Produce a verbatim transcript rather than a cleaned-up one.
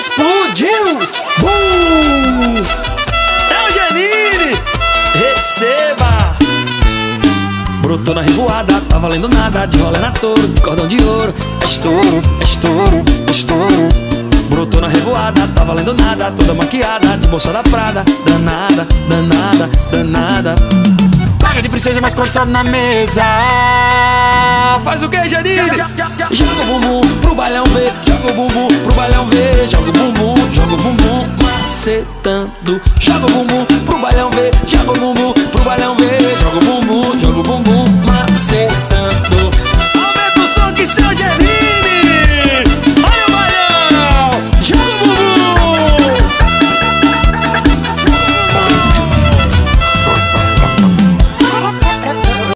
explodiu! Bum! É o Janine! Receba! Brotou na revoada, tá valendo nada, de rolê na touro, de cordão de ouro. É estouro, é estouro, é estouro. Brotou na revoada, tá valendo nada, toda maquiada, de bolsa da Prada. Danada, danada, danada. Paga de princesa, mais condição na mesa. Faz o que, Janine? Joga o bumbum pro bailão ver, joga o bumbum pro bailão ver, joga o bumbum, joga o bumbum macetando. Joga o bumbum pro bailão ver, joga o bumbum pro bailão ver, joga o bumbum, joga o bumbum